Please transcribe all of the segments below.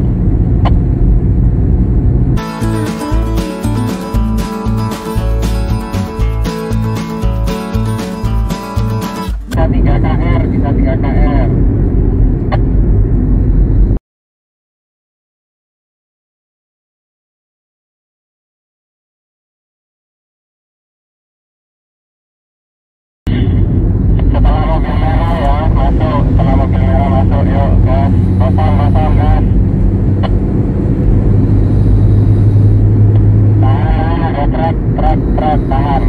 Bisa 3 KR, bisa 3 KR. Setelah mobil merah ya, masuk. Setelah mobil merah masuk, yuk gas. Kosong, kosong, gas. Tahan, ada truk, tahan.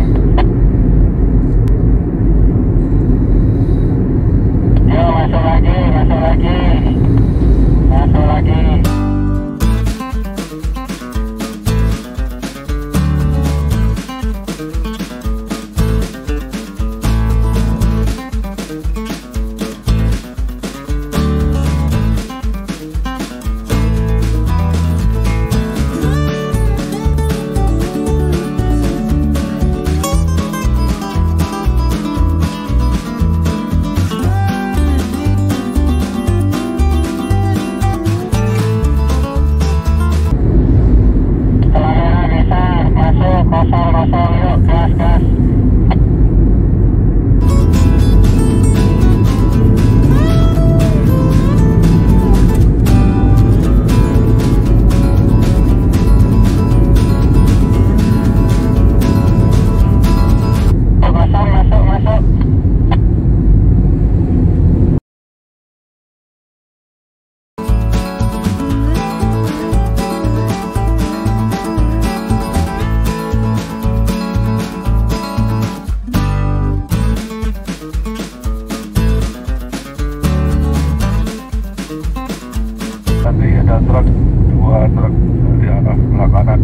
Yuk, masuk lagi, masuk lagi. Masuk lagi. Kosong, yuk gas, gas. Kosong, masuk, masuk. Nanti ada truk, 2 truk dari arah sebelah kanan.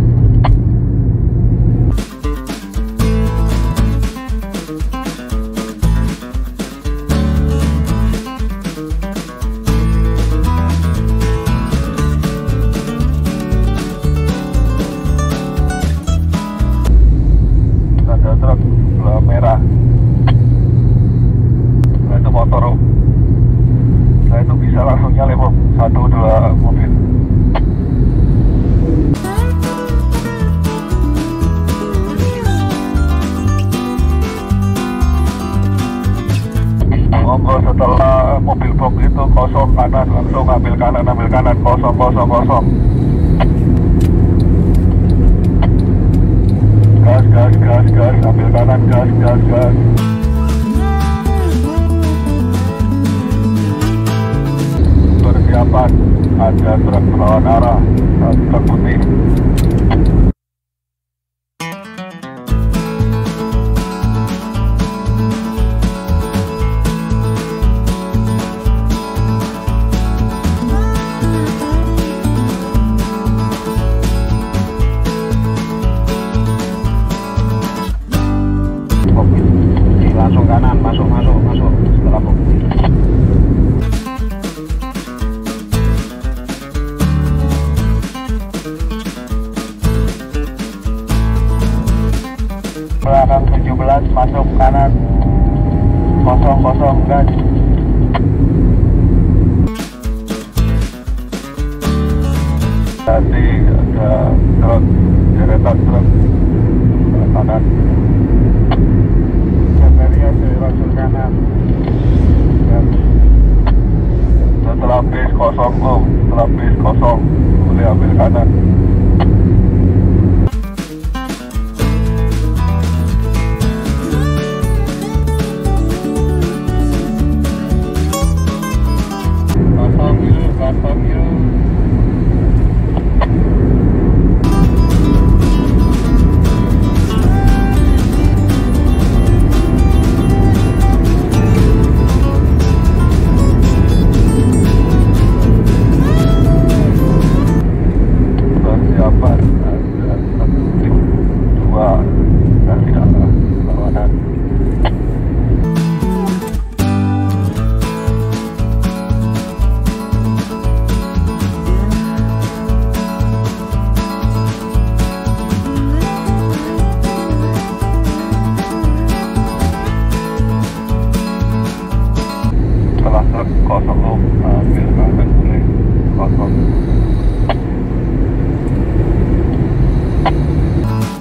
Ada truk sebelah merah. Nah, itu motor. Nah, itu bisa langsung nyalip, Om. 1-2 mobil. Monggo, setelah mobil box itu kosong kanan, langsung ambil kanan, kosong, kosong, kosong. Gas, gas, gas, gas, ambil kanan, gas, gas, gas. Persiapan, ada truk berlawan arah, truk putih. Langsung kanan, masuk setelah putih. Belakang 17 masuk kanan, kosong, gas. Tadi ada truk, deretan truk kanan. Jagaria langsung kanan. Setelah bis kosong, Om. Setelah bis kosong, boleh ambil kanan. Kosong yuk. Persiapan, ada 2 dari arah berlawanan. Setelah truk kosong, ambil kanan boleh. kosong.